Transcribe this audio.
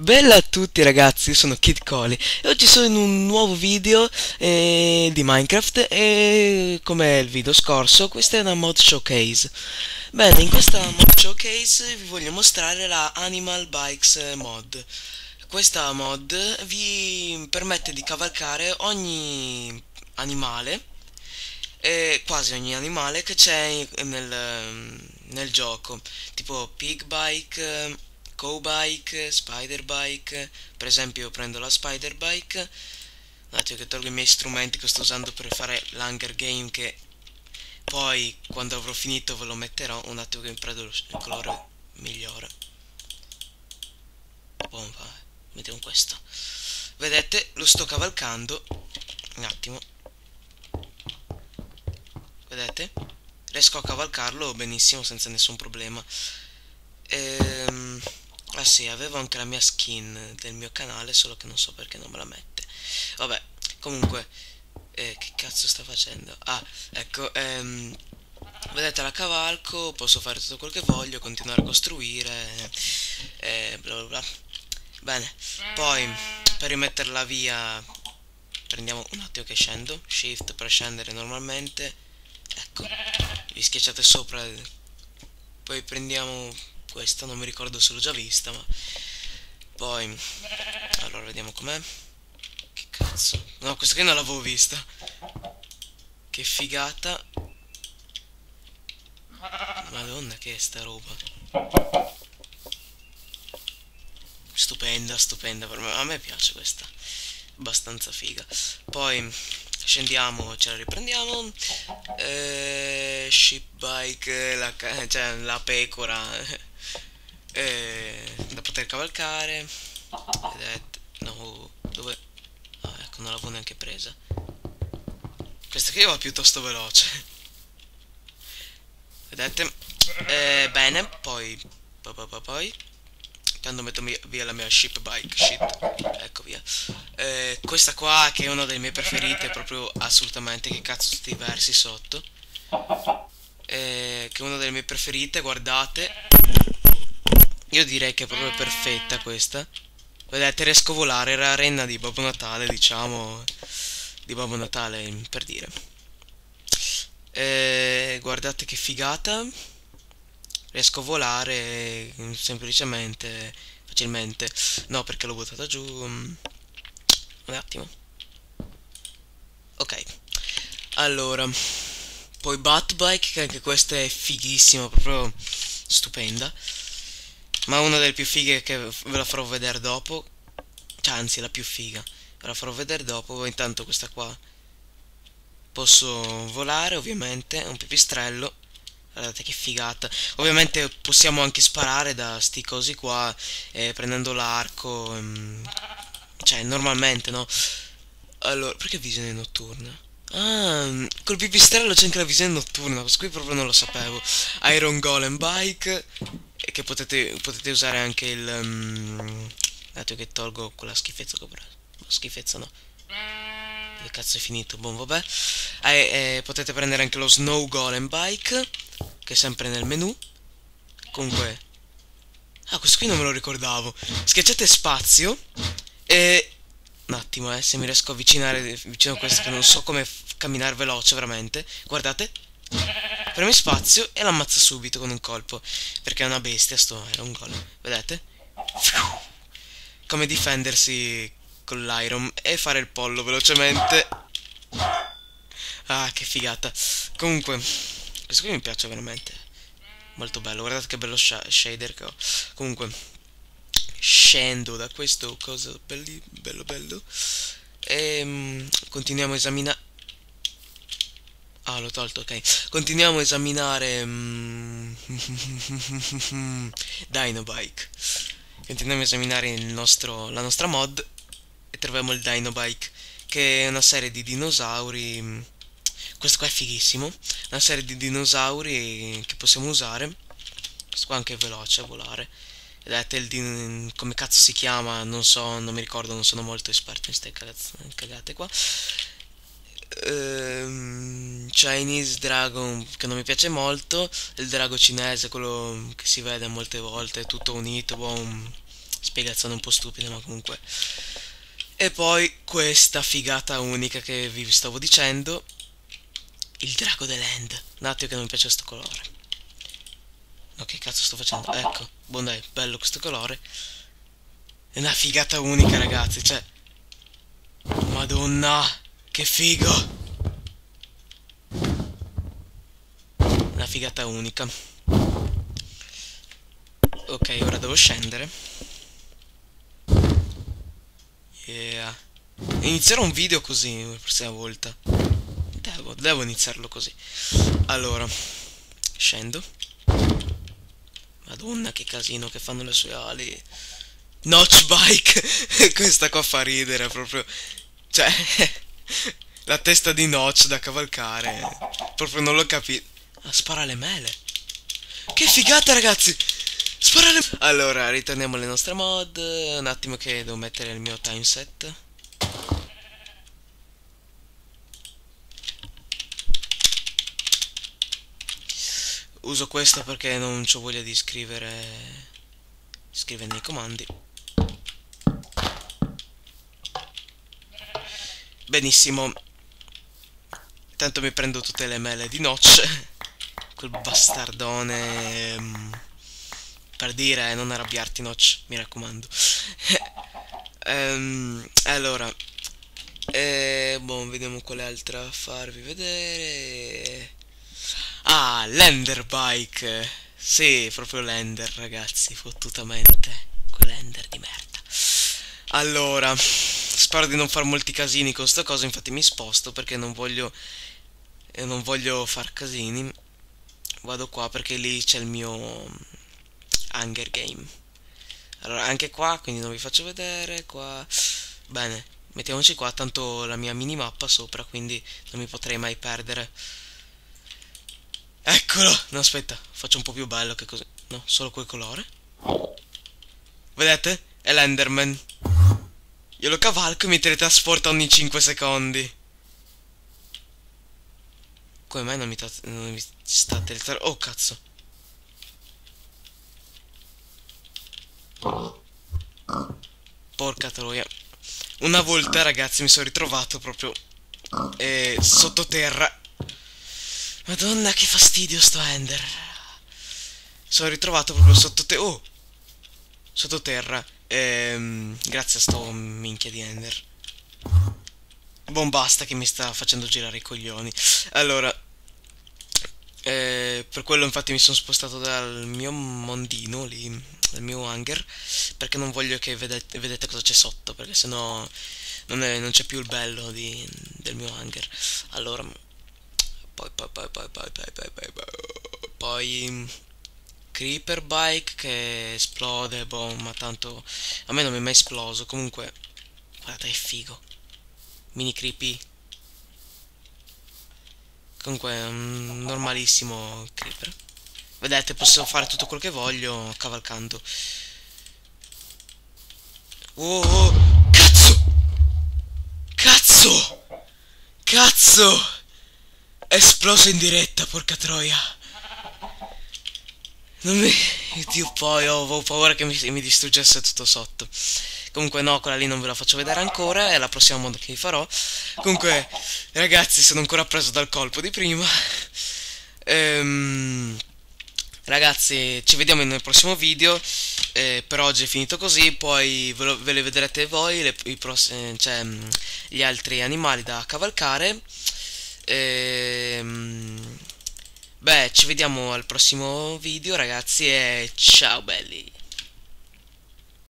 Bella a tutti ragazzi, io sono Kid Coli e oggi sono in un nuovo video di Minecraft e come il video scorso questa è una mod showcase. Bene, in questa mod showcase vi voglio mostrare la Animal Bikes mod. Questa mod vi permette di cavalcare ogni animale, quasi ogni animale che c'è nel gioco, tipo Pig Bike, Cow Bike, Spider Bike. Per esempio prendo la Spider Bike, un attimo che tolgo i miei strumenti che sto usando per fare l'Hunger Game, che poi quando avrò finito ve lo metterò. Un attimo che mi prendo il colore migliore. Boh, vai, mettiamo questo. Vedete, lo sto cavalcando. Un attimo. Vedete? Riesco a cavalcarlo benissimo senza nessun problema. Ah sì, avevo anche la mia skin del mio canale, solo che non so perché non me la mette. Vabbè, comunque, che cazzo sta facendo? Ah, ecco, vedete, la cavalco, posso fare tutto quel che voglio, continuare a costruire, bla bla bla. Bene, poi, per rimetterla via, prendiamo un attimo che scendo, shift per scendere normalmente, ecco, vi schiacciate sopra, poi prendiamo questa, non mi ricordo se l'ho già vista, ma poi allora vediamo com'è. Che cazzo, no, questa qui non l'avevo vista, che figata, madonna, che è sta roba, stupenda, stupenda, a me piace questa, abbastanza figa. Poi scendiamo, ce la riprendiamo, sheep bike, cioè la pecora, da poter cavalcare. Vedete, no, dove? Ah, ecco, non l'avevo neanche presa. Questa qui va piuttosto veloce. Vedete? Bene, poi quando metto via la mia ship bike, shit, ecco via. Questa qua che è una delle mie preferite, proprio assolutamente, che cazzo sti versi sotto. Che è una delle mie preferite, guardate. Io direi che è proprio perfetta questa. Vedete, riesco a volare, era la renna di Babbo Natale, diciamo, di Babbo Natale, per dire. Guardate che figata. Riesco a volare semplicemente, facilmente. No, perché l'ho buttata giù. Un attimo. Ok. Allora, poi Batbike, che anche questa è fighissima, proprio stupenda. Ma una delle più fighe, che ve la farò vedere dopo. Cioè, anzi, la più figa. Ve la farò vedere dopo. Intanto questa qua posso volare, ovviamente. È un pipistrello. Guardate che figata. Ovviamente possiamo anche sparare da sti cosi qua, prendendo l'arco, cioè normalmente, no? Allora, perché visione notturna? Ah, col pipistrello c'è anche la visione notturna, questo qui proprio non lo sapevo. Iron Golem Bike, che potete usare anche il... dato che tolgo quella schifezza che ho preso. Schifezza no. Dove cazzo è finito? Boh, vabbè. Potete prendere anche lo Snow Golem Bike, che è sempre nel menu. Comunque... Ah, questo qui non me lo ricordavo. Schiacciate spazio e... Un attimo, se mi riesco a avvicinare vicino a questo, che non so come camminare veloce, veramente. Guardate. Premi spazio e l'ammazza subito con un colpo, perché è una bestia, era un golem. Vedete? Come difendersi con l'iron e fare il pollo velocemente. Ah, che figata. Comunque, questo qui mi piace veramente. Molto bello, guardate che bello shader che ho. Comunque, scendo da questo coso bello bello. E continuiamo a esaminare. Ah, l'ho tolto, ok. Continuiamo a esaminare Dinobike. Continuiamo a esaminare la nostra mod e troviamo il Dinobike, che è una serie di dinosauri. Questo qua è fighissimo. Una serie di dinosauri che possiamo usare. Questo qua anche è veloce a volare. Vedete come cazzo si chiama? Non so, non mi ricordo, non sono molto esperto in queste cagate qua. Chinese Dragon, che non mi piace molto. Il drago cinese, quello che si vede molte volte, tutto unito, boh, Spiegazione un po' stupida, ma comunque. E poi questa figata unica che vi stavo dicendo, il drago dell'end. Un attimo che non mi piace questo colore. No, che cazzo sto facendo? Ecco, buon dai, bello questo colore. È una figata unica, ragazzi, cioè. Madonna, che figo. Una figata unica. Ok, ora devo scendere. Yeah. Inizierò un video così la prossima volta. Devo iniziarlo così. Allora, scendo. Madonna, che casino che fanno le sue ali. Notch bike. Questa qua fa ridere proprio. Cioè, la testa di Notch da cavalcare. Proprio non l'ho capito. Ah, spara le mele. Che figata, ragazzi. Spara le... Allora, ritorniamo alle nostre mod. Un attimo che devo mettere il mio timeset. Uso questo perché non ho voglia di scrivere nei comandi. Benissimo. Tanto mi prendo tutte le mele di Notch. Quel bastardone. Per dire, non arrabbiarti, Notch, mi raccomando. Allora, boh, vediamo quale altra farvi vedere. Ah, l'Ender Bike. Sì, proprio l'Ender, ragazzi, fottutamente. Quell'Ender di merda. Allora, spero di non far molti casini con sta cosa, infatti mi sposto perché non voglio far casini. Vado qua perché lì c'è il mio Hunger Game. Allora, anche qua, quindi non vi faccio vedere, qua. Bene, mettiamoci qua, tanto la mia minimappa sopra, quindi non mi potrei mai perdere. Eccolo! No, aspetta, faccio un po' più bello che così. No, solo quel colore. Vedete? È l'Enderman. Io lo cavalco e mi teletrasporta ogni 5 secondi. Come mai non mi sta teletrasportando? Oh, cazzo. Porca troia. Una volta, ragazzi, mi sono ritrovato proprio sottoterra. Madonna, che fastidio sto Ender. Sono ritrovato proprio sottoterra. Grazie a sto minchia di Ender. Bombasta che mi sta facendo girare i coglioni. Allora, per quello infatti mi sono spostato dal mio mondino lì, dal mio hangar, perché non voglio che vedete cosa c'è sotto, perché sennò non c'è più il bello del mio hangar. Allora, poi Creeper Bike che esplode, boh, ma tanto a me non mi è mai esploso. Comunque, guardate, è figo. Mini creepy. Comunque è un normalissimo creeper. Vedete, posso fare tutto quello che voglio cavalcando. Oh, oh, cazzo! Cazzo! Cazzo! È esploso in diretta, porca troia. Non mi... Dio, poi avevo paura che mi distruggesse tutto sotto. Comunque no, quella lì non ve la faccio vedere ancora, è la prossima mod che vi farò. Comunque, ragazzi, sono ancora preso dal colpo di prima. Ragazzi, ci vediamo nel prossimo video. Per oggi è finito così, poi ve le vedrete voi, cioè, gli altri animali da cavalcare. Beh, ci vediamo al prossimo video, ragazzi, e ciao belli.